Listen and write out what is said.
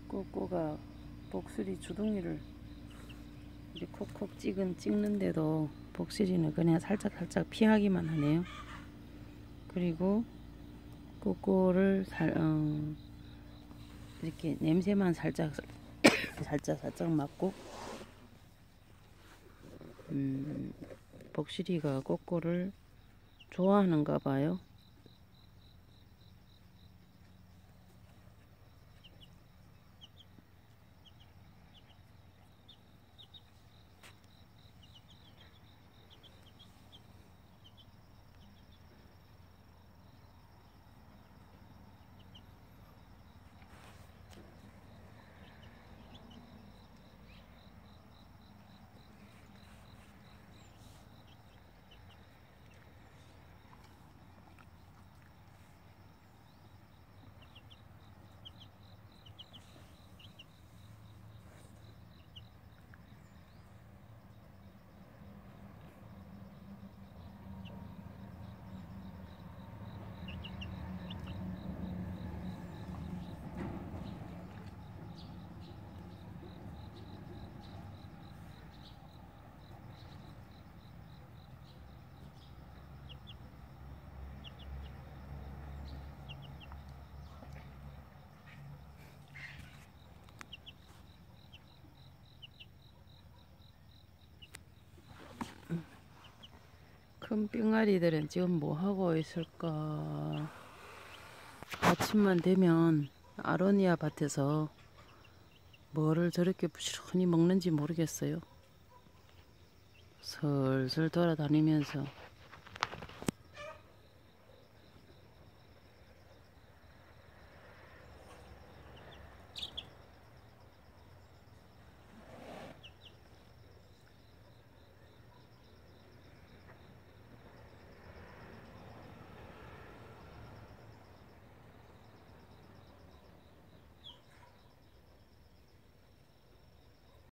꼬꼬가 복슬이 주둥이를 이렇게 콕콕 찍는데도 복슬이는 그냥 살짝 피하기만 하네요. 그리고 꼬꼬를 이렇게 냄새만 살짝 맡고 복실이가 꼬꼬를 좋아하는가 봐요. 큰 뿅아리들은 지금 뭐 하고 있을까? 아침만 되면 아로니아 밭에서 뭐를 저렇게 부지런히 먹는지 모르겠어요. 슬슬 돌아다니면서